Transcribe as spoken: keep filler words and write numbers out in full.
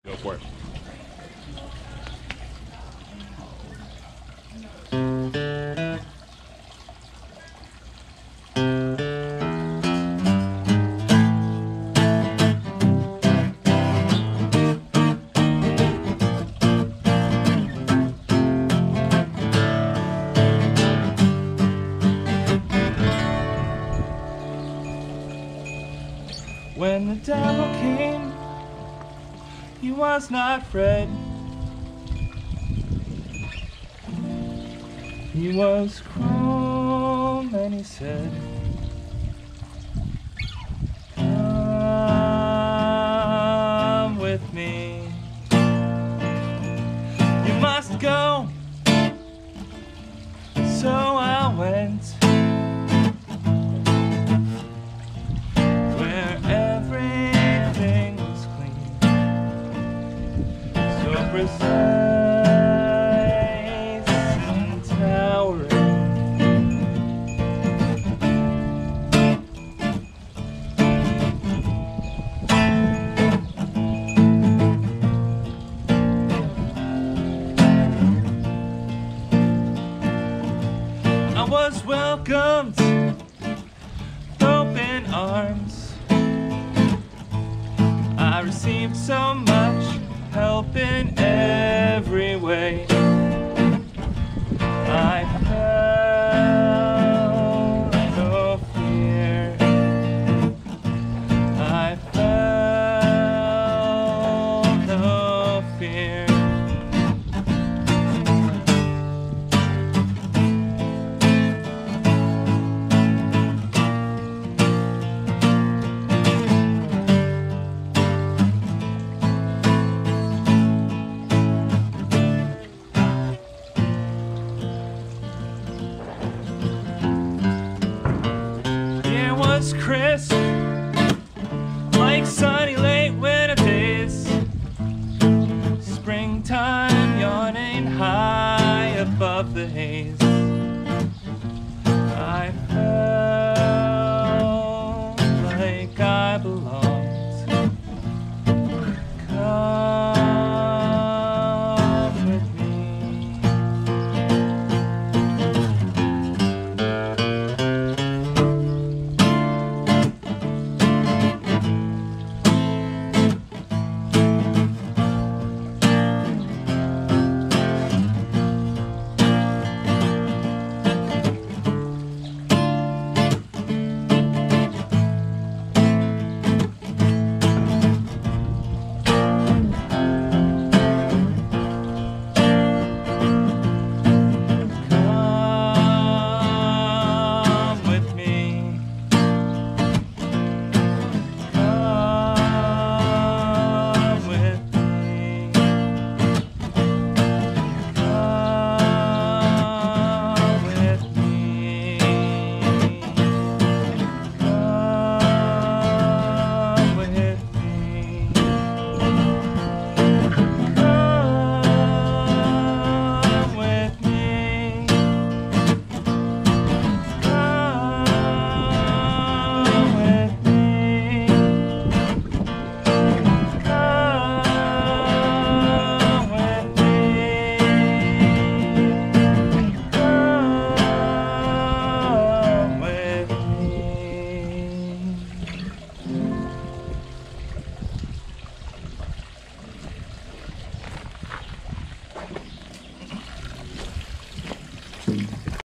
Go for it. When the devil came, he was not afraid. He was calm and he said, "Come with me. You must go." So I went. Precise and towering. I was welcomed with open arms. I received so much help in every way.